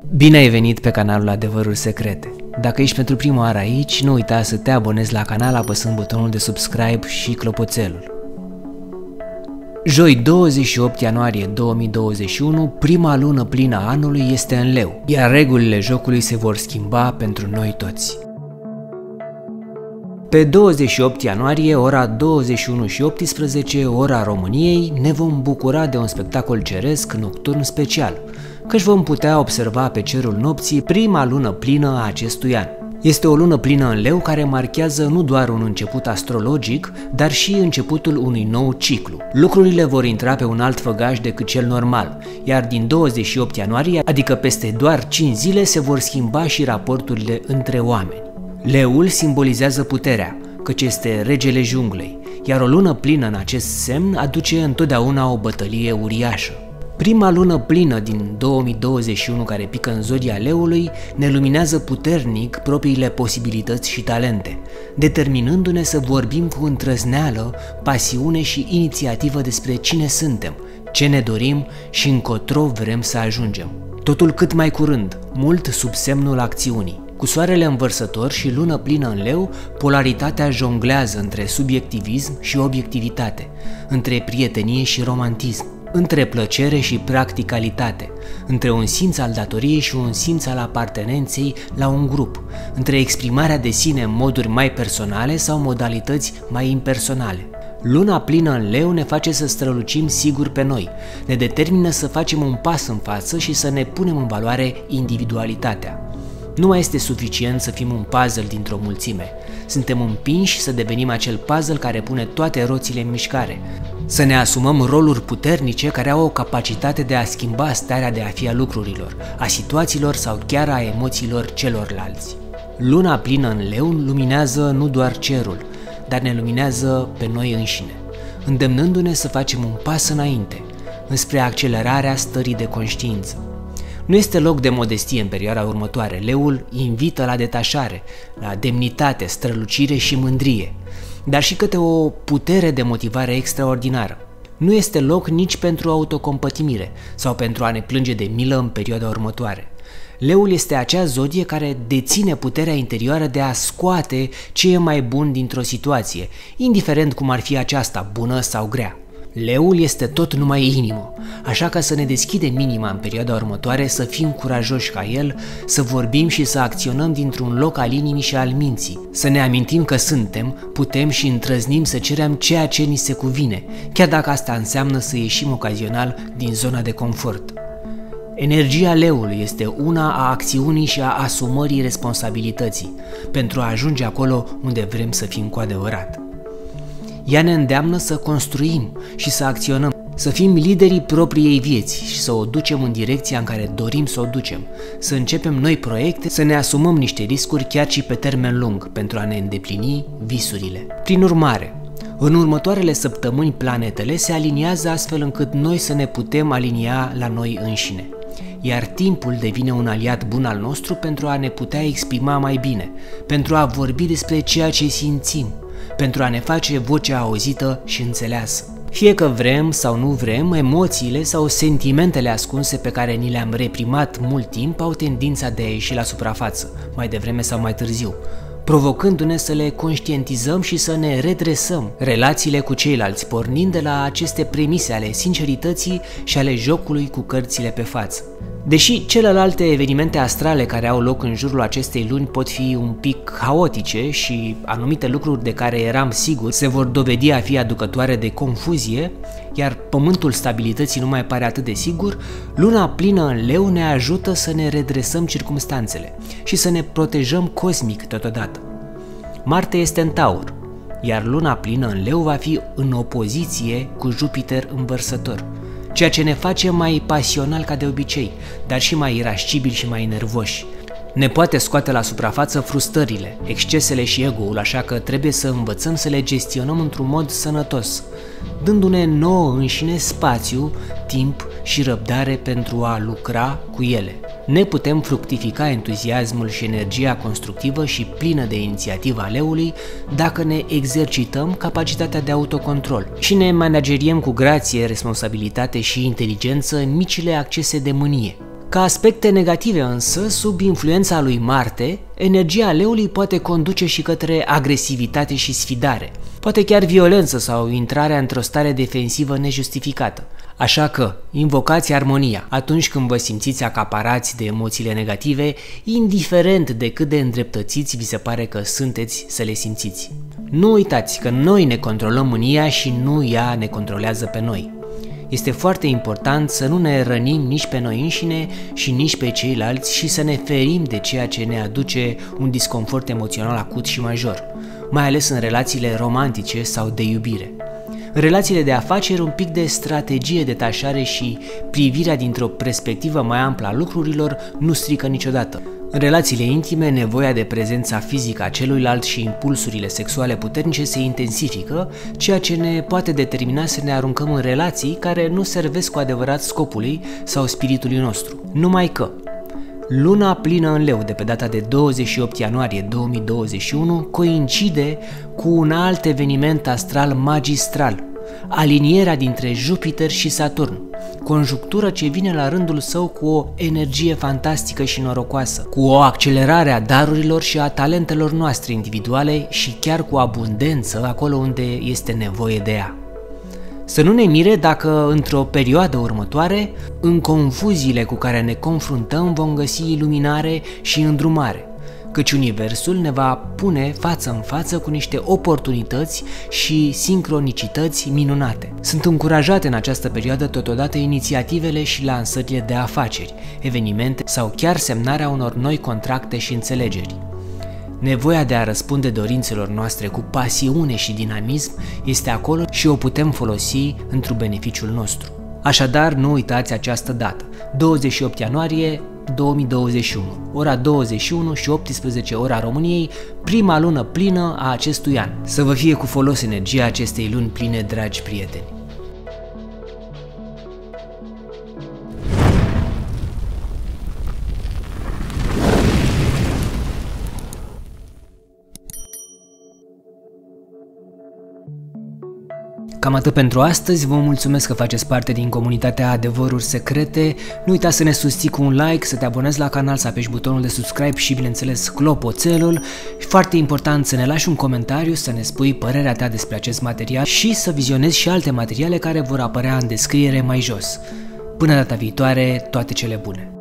Bine ai venit pe canalul Adevăruri Secrete. Dacă ești pentru prima oară aici, nu uita să te abonezi la canal apăsând butonul de subscribe și clopoțelul. Joi 28 ianuarie 2021, prima lună plină a anului este în Leu, iar regulile jocului se vor schimba pentru noi toți. Pe 28 ianuarie, ora 21:18, ora României, ne vom bucura de un spectacol ceresc nocturn special, căci vom putea observa pe cerul nopții prima lună plină a acestui an. Este o lună plină în Leu care marchează nu doar un început astrologic, dar și începutul unui nou ciclu. Lucrurile vor intra pe un alt făgaș decât cel normal, iar din 28 ianuarie, adică peste doar 5 zile, se vor schimba și raporturile între oameni. Leul simbolizează puterea, căci este regele junglei, iar o lună plină în acest semn aduce întotdeauna o bătălie uriașă. Prima lună plină din 2021 care pică în zodia Leului ne luminează puternic propriile posibilități și talente, determinându-ne să vorbim cu îndrăzneală, pasiune și inițiativă despre cine suntem, ce ne dorim și încotro vrem să ajungem. Totul cât mai curând, mult sub semnul acțiunii. Cu soarele învărsător și lună plină în Leu, polaritatea jonglează între subiectivism și obiectivitate, între prietenie și romantism, între plăcere și practicalitate, între un simț al datoriei și un simț al apartenenței la un grup, între exprimarea de sine în moduri mai personale sau modalități mai impersonale. Luna plină în Leu ne face să strălucim sigur pe noi, ne determină să facem un pas în față și să ne punem în valoare individualitatea. Nu mai este suficient să fim un puzzle dintr-o mulțime. Suntem împinși să devenim acel puzzle care pune toate roțile în mișcare. Să ne asumăm roluri puternice care au o capacitate de a schimba starea de a fi a lucrurilor, a situațiilor sau chiar a emoțiilor celorlalți. Luna plină în Leu luminează nu doar cerul, dar ne luminează pe noi înșine, îndemnându-ne să facem un pas înainte, înspre accelerarea stării de conștiință. Nu este loc de modestie în perioada următoare. Leul invită la detașare, la demnitate, strălucire și mândrie, dar și către o putere de motivare extraordinară. Nu este loc nici pentru autocompătimire sau pentru a ne plânge de milă în perioada următoare. Leul este acea zodie care deține puterea interioară de a scoate ce e mai bun dintr-o situație, indiferent cum ar fi aceasta, bună sau grea. Leul este tot numai inimă, așa că să ne deschidem inima în perioada următoare, să fim curajoși ca el, să vorbim și să acționăm dintr-un loc al inimii și al minții, să ne amintim că suntem, putem și îndrăznim să cerem ceea ce ni se cuvine, chiar dacă asta înseamnă să ieșim ocazional din zona de confort. Energia Leului este una a acțiunii și a asumării responsabilității, pentru a ajunge acolo unde vrem să fim cu adevărat. Ea ne îndeamnă să construim și să acționăm, să fim liderii propriei vieți și să o ducem în direcția în care dorim să o ducem, să începem noi proiecte, să ne asumăm niște riscuri chiar și pe termen lung pentru a ne îndeplini visurile. Prin urmare, în următoarele săptămâni planetele se aliniază astfel încât noi să ne putem alinia la noi înșine, iar timpul devine un aliat bun al nostru pentru a ne putea exprima mai bine, pentru a vorbi despre ceea ce simțim, pentru a ne face vocea auzită și înțeleasă. Fie că vrem sau nu vrem, emoțiile sau sentimentele ascunse pe care ni le-am reprimat mult timp au tendința de a ieși la suprafață, mai devreme sau mai târziu, provocându-ne să le conștientizăm și să ne redresăm relațiile cu ceilalți, pornind de la aceste premise ale sincerității și ale jocului cu cărțile pe față. Deși celelalte evenimente astrale care au loc în jurul acestei luni pot fi un pic haotice și anumite lucruri de care eram sigur se vor dovedi a fi aducătoare de confuzie, iar pământul stabilității nu mai pare atât de sigur, luna plină în Leu ne ajută să ne redresăm circumstanțele și să ne protejăm cosmic totodată. Marte este în Taur, iar luna plină în Leu va fi în opoziție cu Jupiter învărsător, ceea ce ne face mai pasional ca de obicei, dar și mai irascibili și mai nervoși. Ne poate scoate la suprafață frustrările, excesele și ego-ul, așa că trebuie să învățăm să le gestionăm într-un mod sănătos, dându-ne nouă înșine spațiu, timp și răbdare pentru a lucra cu ele. Ne putem fructifica entuziasmul și energia constructivă și plină de inițiativă a Leului dacă ne exercităm capacitatea de autocontrol și ne manageriem cu grație, responsabilitate și inteligență în micile accese de mânie. Ca aspecte negative însă, sub influența lui Marte, energia leului poate conduce și către agresivitate și sfidare, poate chiar violență sau intrarea într-o stare defensivă nejustificată. Așa că, invocați armonia atunci când vă simțiți acaparați de emoțiile negative, indiferent de cât de îndreptățiți vi se pare că sunteți să le simțiți. Nu uitați că noi ne controlăm mânia și nu ea ne controlează pe noi. Este foarte important să nu ne rănim nici pe noi înșine și nici pe ceilalți și să ne ferim de ceea ce ne aduce un disconfort emoțional acut și major, mai ales în relațiile romantice sau de iubire. În relațiile de afaceri, un pic de strategie, detașare și privirea dintr-o perspectivă mai amplă a lucrurilor nu strică niciodată. În relațiile intime, nevoia de prezența fizică a celuilalt și impulsurile sexuale puternice se intensifică, ceea ce ne poate determina să ne aruncăm în relații care nu servesc cu adevărat scopului sau spiritului nostru. Numai că luna plină în Leu de pe data de 28 ianuarie 2021 coincide cu un alt eveniment astral magistral, alinierea dintre Jupiter și Saturn, conjunctură ce vine la rândul său cu o energie fantastică și norocoasă, cu o accelerare a darurilor și a talentelor noastre individuale și chiar cu abundență acolo unde este nevoie de ea. Să nu ne mire dacă într-o perioadă următoare, în confuziile cu care ne confruntăm, vom găsi iluminare și îndrumare, căci Universul ne va pune față în față cu niște oportunități și sincronicități minunate. Sunt încurajate în această perioadă totodată inițiativele și lansările de afaceri, evenimente sau chiar semnarea unor noi contracte și înțelegeri. Nevoia de a răspunde dorințelor noastre cu pasiune și dinamism este acolo și o putem folosi într-un beneficiul nostru. Așadar, nu uitați această dată, 28 ianuarie 2021, ora 21 și 18 ora României, prima lună plină a acestui an. Să vă fie cu folos energia acestei luni pline, dragi prieteni! Cam atât pentru astăzi, vă mulțumesc că faceți parte din comunitatea Adevăruri Secrete. Nu uita să ne susții cu un like, să te abonezi la canal, să apeși butonul de subscribe și, bineînțeles, clopoțelul. Foarte important să ne lași un comentariu, să ne spui părerea ta despre acest material și să vizionezi și alte materiale care vor apărea în descriere mai jos. Până data viitoare, toate cele bune!